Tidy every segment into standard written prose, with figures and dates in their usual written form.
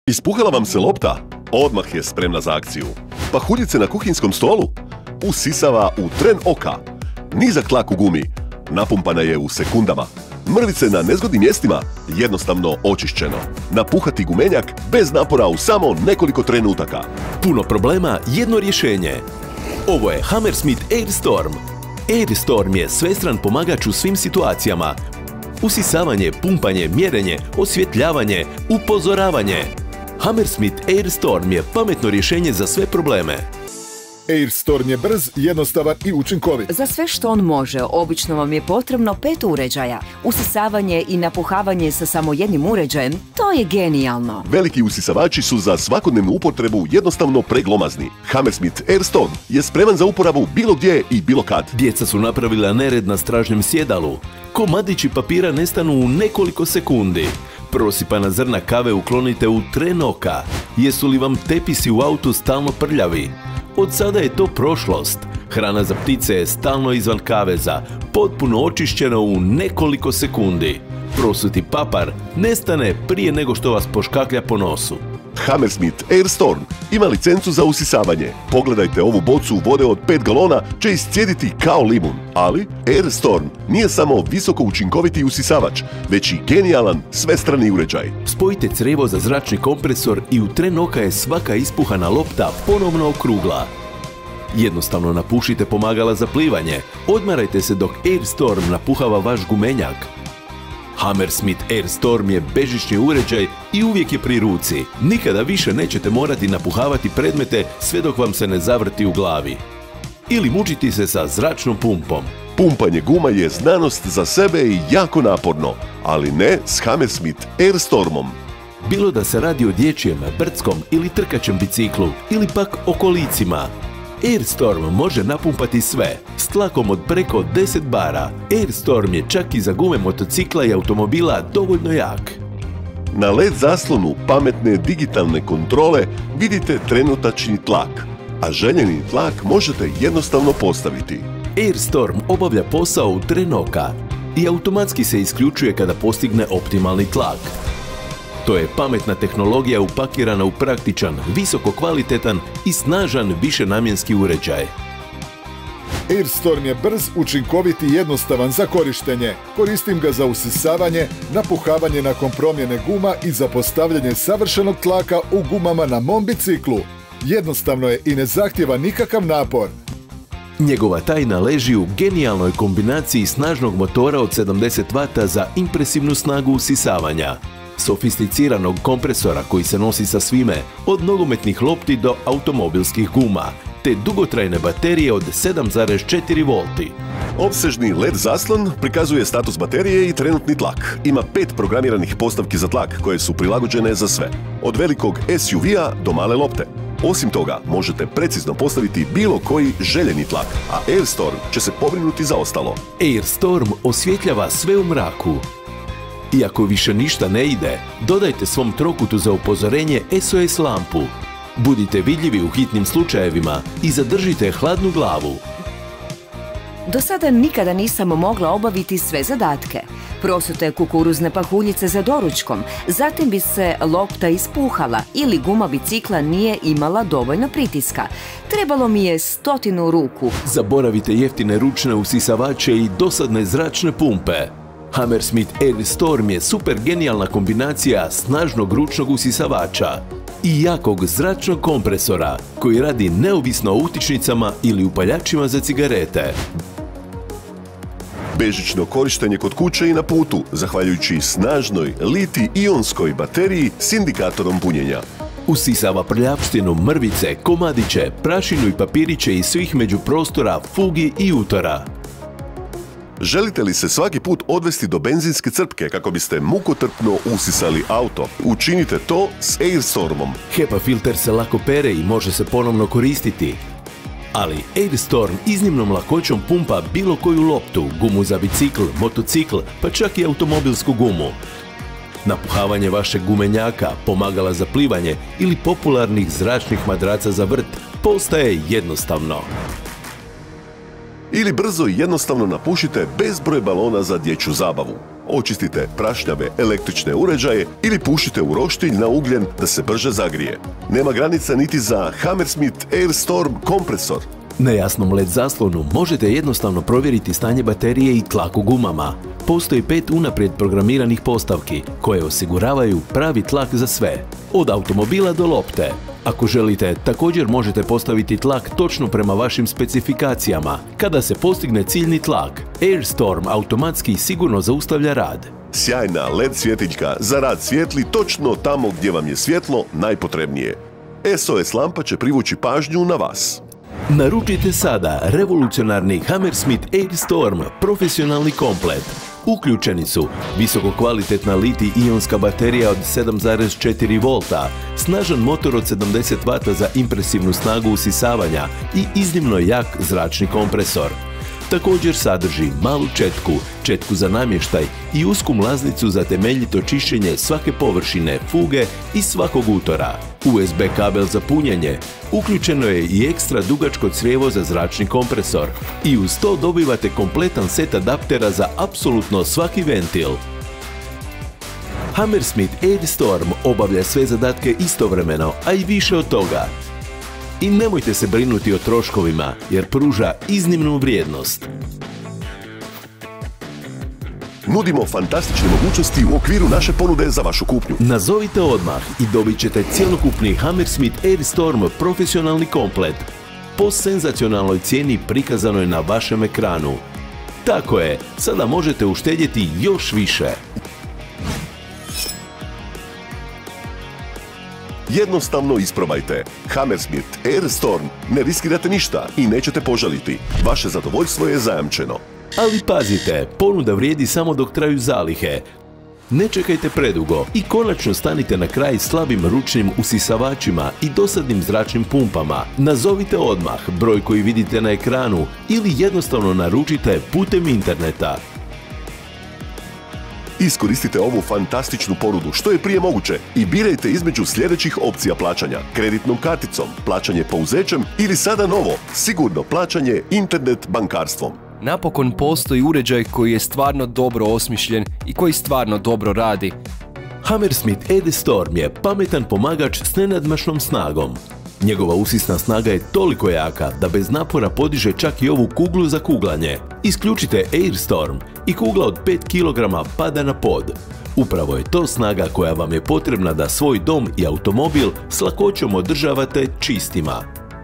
Ispuhala vam se lopta? Odmah je spremna za akciju. Pahuljice na kuhinskom stolu? Usisava u tren oka. Nizak tlak u gumi? Napumpana je u sekundama. Mrvice na nezgodnim mjestima? Jednostavno očišćeno. Napuhati gumenjak bez napora u samo nekoliko trenutaka. Puno problema, jedno rješenje. Ovo je Hammersmith Airstorm. Airstorm je svestran pomagač u svim situacijama. Usisavanje, pumpanje, mjerenje, osvjetljavanje, upozoravanje. Hammersmith Airstorm je pametno rješenje za sve probleme. Airstorm je brz, jednostavan i učinkovit. Za sve što on može, obično vam je potrebno 5 uređaja. Usisavanje i napuhavanje sa samo jednim uređajem, to je genijalno. Veliki usisavači su za svakodnevnu upotrebu jednostavno preglomazni. Hammersmith Airstorm je spreman za uporabu bilo gdje i bilo kad. Djeca su napravila nered na stražnjem sjedalu. Komadići papira nestanu u nekoliko sekundi. Prosipana zrna kave uklonite u tren oka. Jesu li vam tepisi u autu stalno prljavi? Od sada je to prošlost. Hrana za ptice je stalno izvan kaveza, potpuno očišćena u nekoliko sekundi. Prosuti papar nestane prije nego što vas poškaklja po nosu. Hammersmith Airstorm ima licencu za usisavanje. Pogledajte ovu bocu vode od 5 galona, će iscijediti kao limun. Ali Airstorm nije samo visoko učinkoviti usisavač, već i genijalan svestrani uređaj. Spojite crijevo za zračni kompresor i u tren oka je svaka ispuhana lopta ponovno okrugla. Jednostavno napušite pomagala za plivanje. Odmarajte se dok Airstorm napuhava vaš gumenjak. Hammersmith Airstorm je bežični uređaj i uvijek je pri ruci. Nikada više nećete morati napuhavati predmete sve dok vam se ne zavrti u glavi. Ili mučiti se sa zračnom pumpom. Pumpanje guma je znanost za sebe i jako naporno, ali ne s Hammersmith Airstormom. Bilo da se radi o dječjem, brdskom ili trkačem biciklu, ili pak o kolicima. Airstorm može napumpati sve, s tlakom od preko 10 bara. Airstorm je čak i za gume motocikla i automobila dovoljno jak. Na LED zaslonu pametne digitalne kontrole vidite trenutačni tlak, a željeni tlak možete jednostavno postaviti. Airstorm obavlja posao u tren oka i automatski se isključuje kada postigne optimalni tlak. To je pametna tehnologija upakirana u praktičan, visoko kvalitetan i snažan višenamjenski uređaj. Airstorm je brz, učinkovit i jednostavan za korištenje. Koristim ga za usisavanje, napuhavanje nakon promjene guma i za postavljanje savršenog tlaka u gumama na mom biciklu. Jednostavno je i ne zahtijeva nikakav napor. Njegova tajna leži u genijalnoj kombinaciji snažnog motora od 70 W za impresivnu snagu usisavanja, sofisticiranog kompresora koji se nosi sa svime, od nogometnih lopti do automobilskih guma, te dugotrajne baterije od 7,4 V. Opsežni LED zaslon prikazuje status baterije i trenutni tlak. Ima 5 programiranih postavki za tlak koje su prilagođene za sve, od velikog SUV-a do male lopte. Osim toga, možete precizno postaviti bilo koji željeni tlak, a Airstorm će se pobrinuti za ostalo. Airstorm osvjetljava sve u mraku. I ako više ništa ne ide, dodajte svom trokutu za upozorenje SOS lampu. Budite vidljivi u hitnim slučajevima i zadržite hladnu glavu. Do sada nikada nisam mogla obaviti sve zadatke. Prosute kukuruzne pahuljice za doručkom, zatim bi se lopta ispuhala ili guma bicikla nije imala dovoljno pritiska. Trebalo mi je 100 ruku. Zaboravite jeftine ručne usisavače i dosadne zračne pumpe. Hammersmith Airstorm je super genijalna kombinacija snažnog ručnog usisavača i jakog zračnog kompresora koji radi neovisno o utičnicama ili upaljačima za cigarete. Bežično korištenje kod kuće i na putu, zahvaljujući snažnoj liti-ionskoj bateriji s indikatorom punjenja. Usisava prljavštinu, mrvice, komadiće, prašinu i papiriće iz svih međuprostora, fugi i utora. Želite li se svaki put odvesti do benzinske crpke kako biste mukotrpno usisali auto? Učinite to s Airstormom. HEPA filter se lako pere i može se ponovno koristiti. Ali Airstorm iznimnom lakoćom pumpa bilo koju loptu, gumu za bicikl, motocikl, pa čak i automobilsku gumu. Napuhavanje vašeg gumenjaka, pomagala za plivanje ili popularnih zračnih madraca za vrt postaje jednostavno. Ili brzo i jednostavno napušite bezbroj balona za dječju zabavu. Očistite prašnjave električne uređaje ili pušite u roštilj na ugljen da se brže zagrije. Nema granica niti za Hammersmith Airstorm kompresor. Na jasnom LED zaslonu možete jednostavno provjeriti stanje baterije i tlak u gumama. Postoji 5 unaprijed programiranih postavki koje osiguravaju pravi tlak za sve, od automobila do lopte. Ako želite, također možete postaviti tlak točno prema vašim specifikacijama. Kada se postigne ciljni tlak, Airstorm automatski sigurno zaustavlja rad. Sjajna LED svjetiljka za rad svijetli točno tamo gdje vam je svjetlo najpotrebnije. SOS lampa će privući pažnju na vas. Naručite sada revolucionarni Hammersmith Airstorm profesionalni komplet. Uključeni su visokokvalitetna litij-ionska baterija od 7,4 V, snažan motor od 70 W za impresivnu snagu usisavanja i iznimno jak zračni kompresor. Također sadrži malu četku za namještaj i usku mlaznicu za temeljito čišćenje svake površine, fuge i svakog utora. USB kabel za punjenje. Uključeno je i ekstra dugačko crijevo za zračni kompresor. I uz to dobivate kompletan set adaptera za apsolutno svaki ventil. Hammersmith Airstorm obavlja sve zadatke istovremeno, a i više od toga. I nemojte se brinuti o troškovima, jer pruža iznimnu vrijednost. Nudimo fantastične mogućnosti u okviru naše ponude za vašu kupnju. Nazovite odmah i dobit ćete cjelokupni Hammersmith Airstorm profesionalni komplet. Po senzacionalnoj cijeni prikazanoj na vašem ekranu. Tako je, sada možete uštedjeti još više. Jednostavno isprobajte. Hammersmith Airstorm. Ne riskirate ništa i nećete požaliti. Vaše zadovoljstvo je zajamčeno. Ali pazite, ponuda vrijedi samo dok traju zalihe. Ne čekajte predugo i konačno stanite na kraj slabim ručnim usisavačima i dosadnim zračnim pumpama. Nazovite odmah broj koji vidite na ekranu ili jednostavno naručite putem interneta. Iskoristite ovu fantastičnu ponudu što je prije moguće i birajte između sljedećih opcija plaćanja: kreditnom karticom, plaćanje pouzećem ili sada novo, sigurno plaćanje internet bankarstvom. Napokon postoji uređaj koji je stvarno dobro osmišljen i koji stvarno dobro radi. Hammersmith Airstorm je pametan pomagač s nenadmašnom snagom. Njegova usisna snaga je toliko jaka da bez napora podiže čak i ovu kuglu za kuglanje. Isključite Airstorm i kugla od 5 kg pada na pod. Upravo je to snaga koja vam je potrebna da svoj dom i automobil s lakoćom održavate čistima.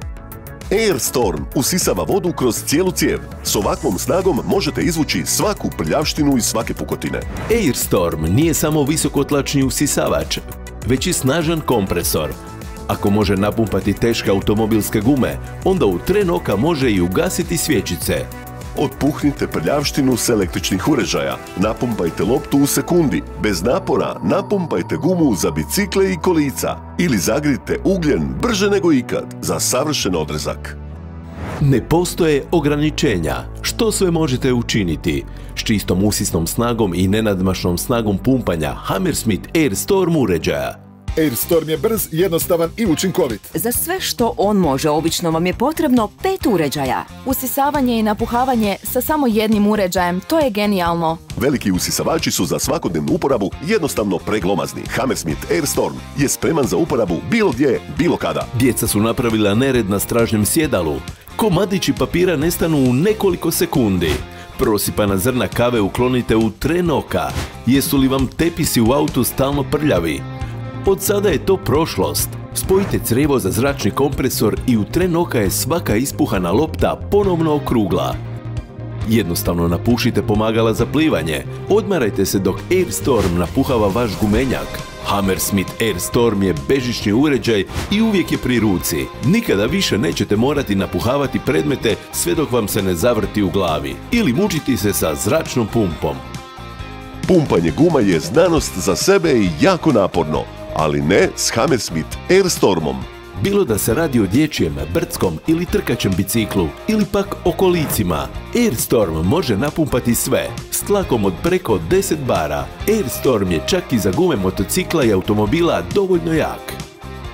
Airstorm usisava vodu kroz cijelu cijev. S ovakvom snagom možete izvući svaku prljavštinu iz svake pukotine. Airstorm nije samo visokotlačni usisavač, već i snažan kompresor. Ako može napumpati teške automobilske gume, onda u tren oka može i ugasiti svječice. Otpuhnite prljavštinu s električnih uređaja. Napumpajte loptu u sekundi. Bez napora napumpajte gumu za bicikle i kolica. Ili zagrijte ugljen brže nego ikad za savršen odrezak. Ne postoje ograničenja. Što sve možete učiniti? S čistom usisnom snagom i nenadmašnom snagom pumpanja Hammersmith Airstorm uređaja. Airstorm je brz, jednostavan i učinkovit. Za sve što on može, obično vam je potrebno 5 uređaja. Usisavanje i napuhavanje sa samo jednim uređajem, to je genijalno. Veliki usisavači su za svakodnevnu uporabu jednostavno preglomazni. Hammersmith Airstorm je spreman za uporabu bilo gdje, bilo kada. Djeca su napravila nered na stražnjem sjedalu. Komadići papira nestanu u nekoliko sekundi. Prosipana zrna kave uklonite u tren oka. Jesu li vam tepisi u autu stalno prljavi? Od sada je to prošlost. Spojite crijevo za zračni kompresor i u tren oka je svaka ispuhana lopta ponovno okrugla. Jednostavno napušite pomagala za plivanje. Odmarajte se dok Airstorm napuhava vaš gumenjak. Hammersmith Airstorm je bežični uređaj i uvijek je pri ruci. Nikada više nećete morati napuhavati predmete sve dok vam se ne zavrti u glavi. Ili mučiti se sa zračnom pumpom. Pumpanje guma je znanost za sebe i jako naporno, ali ne s Hammersmith Airstormom. Bilo da se radi o dječjem, brdskom ili trkaćem biciklu, ili pak o kolicima, Airstorm može napumpati sve, s tlakom od preko 10 bara. Airstorm je čak i za gume motocikla i automobila dovoljno jak.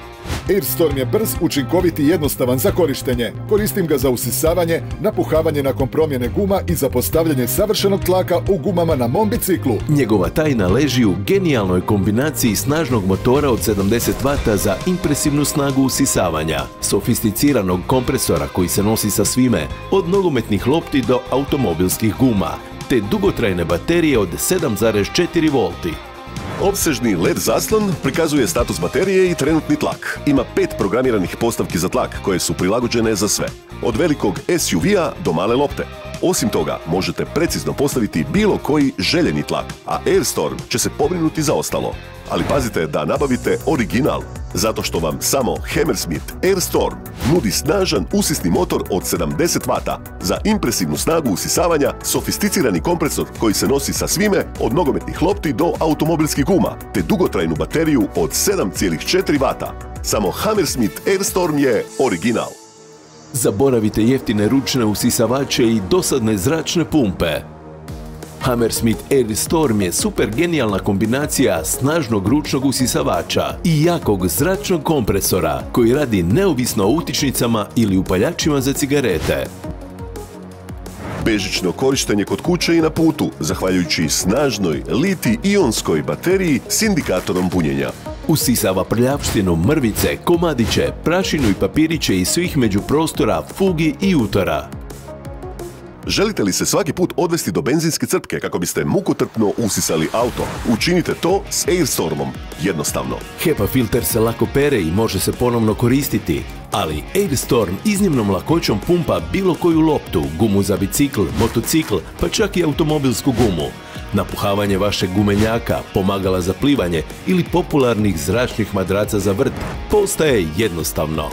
Airstorm je brz, učinkovit i jednostavan za korištenje. Koristim ga za usisavanje, napuhavanje nakon promjene guma i za postavljanje savršenog tlaka u gumama na mom biciklu. Njegova tajna leži u genijalnoj kombinaciji snažnog motora od 70 W za impresivnu snagu usisavanja, sofisticiranog kompresora koji se nosi sa svime, od nogometnih lopti do automobilskih guma, te dugotrajne baterije od 7,4 V. Opsežni LED zaslon prikazuje status baterije i trenutni tlak. Ima 5 programiranih postavki za tlak koje su prilagođene za sve. Od velikog SUV-a do male lopte. Osim toga, možete precizno postaviti bilo koji željeni tlak, a Airstorm će se pobrinuti za ostalo. Ali pazite da nabavite original, zato što vam samo Hammersmith Airstorm nudi snažan usisni motor od 70 W za impresivnu snagu usisavanja, sofisticirani kompresor koji se nosi sa svime od nogometnih lopti do automobilskih guma, te dugotrajnu bateriju od 7,4 W. Samo Hammersmith Airstorm je original. Zaboravite jeftine ručne usisavače i dosadne zračne pumpe. Hammersmith Airstorm je super genijalna kombinacija snažnog ručnog usisavača i jakog zračnog kompresora koji radi neovisno o utičnicama ili upaljačima za cigarete. Bežično korištenje kod kuće i na putu, zahvaljujući snažnoj liti-ionskoj bateriji s indikatorom punjenja. Usisava prljavštinu, mrvice, komadiće, prašinu i papiriće iz svih međuprostora, fugi i utora. Želite li se svaki put odvesti do benzinske crpke kako biste mukotrpno usisali auto? Učinite to s Airstormom. Jednostavno. HEPA filter se lako pere i može se ponovno koristiti, ali Airstorm iznimnom lakoćom pumpa bilo koju loptu, gumu za bicikl, motocikl, pa čak i automobilsku gumu. Napuhavanje vašeg gumenjaka, pomagala za plivanje ili popularnih zračnih madraca za vrt postaje jednostavno.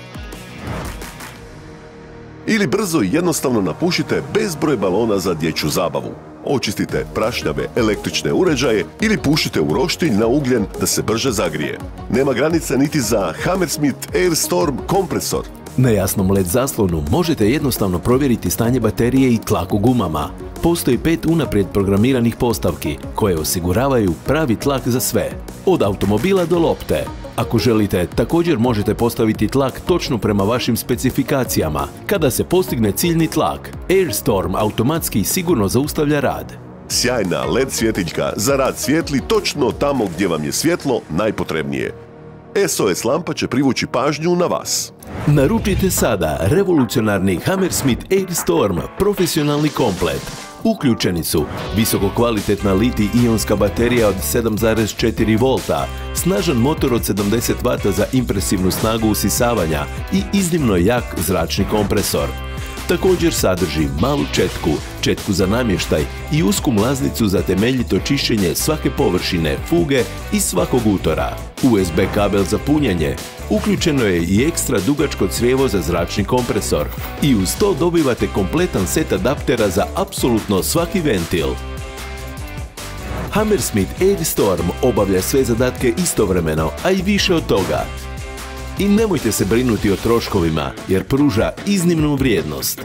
Ili brzo i jednostavno napušite bezbroj balona za dječju zabavu. Očistite prašnjave električne uređaje ili pušite u roštilj na ugljen da se brže zagrije. Nema granice niti za Hammersmith Airstorm kompresor. Na jasnom LED zaslonu možete jednostavno provjeriti stanje baterije i tlak u gumama. Postoji 5 unaprijed programiranih postavki koje osiguravaju pravi tlak za sve, od automobila do lopte. Ako želite, također možete postaviti tlak točno prema vašim specifikacijama. Kada se postigne ciljni tlak, Airstorm automatski i sigurno zaustavlja rad. Sjajna LED svjetiljka za rad svijetli točno tamo gdje vam je svjetlo najpotrebnije. SOS lampa će privući pažnju na vas. Naručite sada revolucionarni Hammersmith Airstorm profesionalni komplet. Uključeni su visokokvalitetna liti-ionska baterija od 7,4 V, snažan motor od 70 W za impresivnu snagu usisavanja i iznimno jak zračni kompresor. Također sadrži malu četku za namještaj i usku mlaznicu za temeljito čišćenje svake površine, fuge i svakog utora. USB kabel za punjenje. Uključeno je i ekstra dugačko crijevo za zračni kompresor. I uz to dobivate kompletan set adaptera za apsolutno svaki ventil. Hammersmith Airstorm obavlja sve zadatke istovremeno, a i više od toga. I nemojte se brinuti o troškovima, jer pruža iznimnu vrijednost.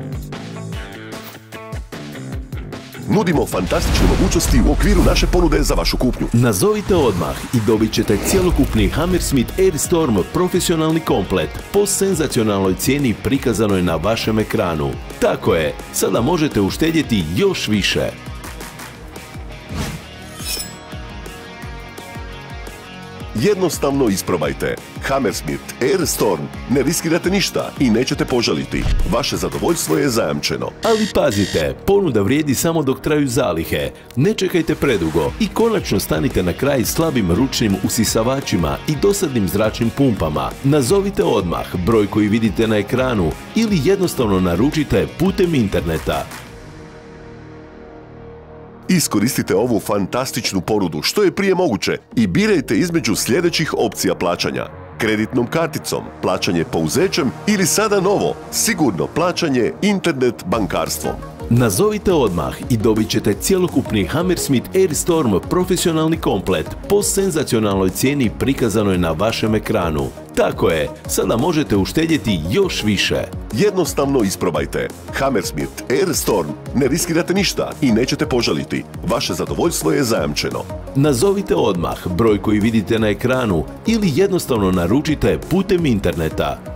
Nudimo fantastične mogućnosti u okviru naše ponude za vašu kupnju. Nazovite odmah i dobit ćete cjelokupni Hammersmith Airstorm profesionalni komplet po senzacionalnoj cijeni prikazanoj na vašem ekranu. Tako je, sada možete uštedjeti još više. Jednostavno isprobajte. Hammersmith Airstorm. Ne riskirate ništa i nećete požaliti. Vaše zadovoljstvo je zajamčeno. Ali pazite, ponuda vrijedi samo dok traju zalihe. Ne čekajte predugo i konačno stanite na kraj slabim ručnim usisavačima i dosadnim zračnim pumpama. Nazovite odmah broj koji vidite na ekranu ili jednostavno naručite putem interneta. Iskoristite ovu fantastičnu ponudu što je prije moguće i birajte između sljedećih opcija plaćanja. Kreditnom karticom, plaćanje pouzećem ili sada novo, sigurno plaćanje internet bankarstvom. Nazovite odmah i dobit ćete cjelokupni Hammersmith Airstorm profesionalni komplet po senzacionalnoj cijeni prikazanoj na vašem ekranu. Tako je, sada možete uštedjeti još više. Jednostavno isprobajte. Hammersmith Air Storm. Ne riskirate ništa i nećete požaliti. Vaše zadovoljstvo je zajamčeno. Nazovite odmah broj koji vidite na ekranu ili jednostavno naručite putem interneta.